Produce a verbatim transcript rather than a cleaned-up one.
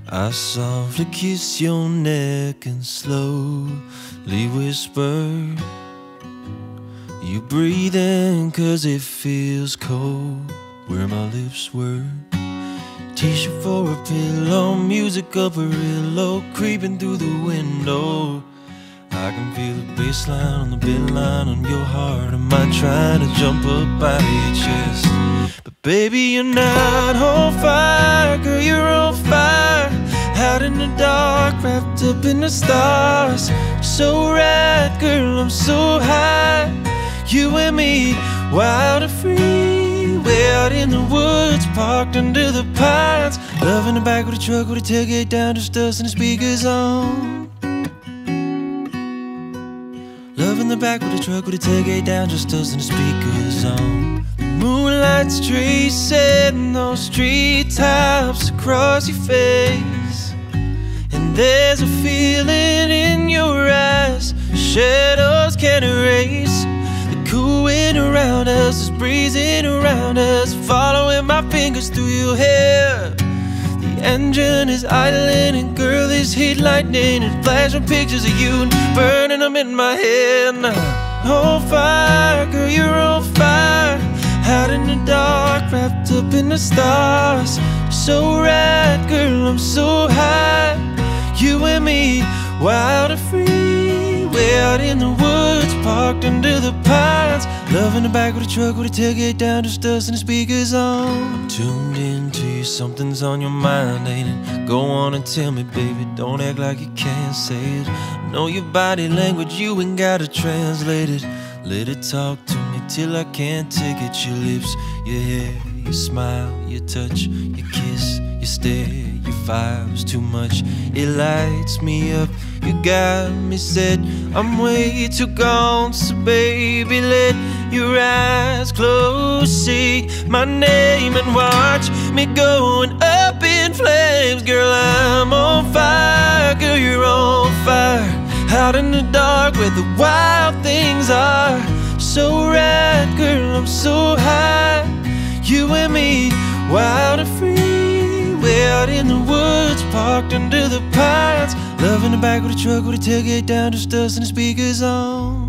I softly kiss your neck and slowly whisper, you breathing cause it feels cold where my lips were. T-shirt for a pillow, music up a real low, creeping through the window. I can feel the bass line on the bed line on your heart. Am I trying to jump up out of your chest? But baby, you're not on fire, girl, you're on fire. Out in the dark, wrapped up in the stars. So right, girl, I'm so high. You and me, wild and free. Way out in the woods, parked under the pines. Love in the back of the truck with a tailgate down, just us and the speakers on. Love in the back of the truck with a tailgate down, just us and the speakers on. Moonlight's tracing those street tops across your face, and there's a feeling in your eyes shadows can't erase. The cool wind around us is breezing around us, following my fingers through your hair. The engine is idling, and girl, this heat lightning and flashing pictures of you and burning them in my head. Now, on fire, girl, you're on fire. Out in the dark, wrapped up in the stars. So right, girl, I'm so high. You and me, wild and free. Way out in the woods, parked under the pines. Love in the back of the truck with a tailgate down, just us and the speakers on. Tuned into you, something's on your mind, ain't it? Go on and tell me, baby, don't act like you can't say it. Know your body language, you ain't gotta translate it. Let it talk to me till I can't take it. Your lips, your hair, your smile, your touch, your kiss, your stare, your fire's too much. It lights me up, you got me set. I'm way too gone, so baby, let your eyes close. See my name and watch me going up in flames. Girl, I'm on fire, girl, you're on fire. Out in the dark where the wild things are. So right, girl, I'm so high. You and me, wild and free. Way out in the woods, parked under the pines. Love in the back of the truck with a tailgate down, just us and the speakers on.